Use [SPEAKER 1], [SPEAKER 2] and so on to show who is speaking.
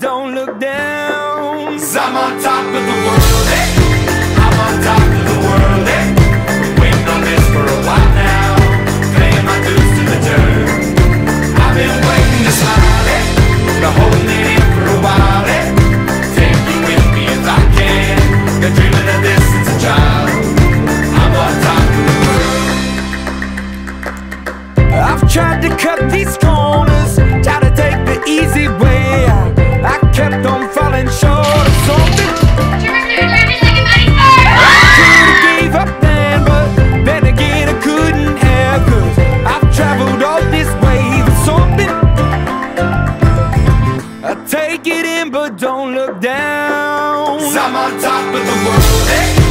[SPEAKER 1] don't look down.
[SPEAKER 2] 'Cause I'm on top of the world, eh? I'm on top of the world, eh? Been waiting on this for a while now, paying my dues to the dirt. I've been waiting to smile, eh? Been holding it in for a while, eh? Take you with me if I can. Been dreaming of this since a child. I'm on top of the world.
[SPEAKER 1] I've tried to cut these corners, tried to take the easy way. I kept on falling short of something. Could've gave up then, but then again I couldn't have. 'Cause I've traveled all this way for something. I take it in but don't look down.
[SPEAKER 2] 'Cause I'm on top of the world, eh?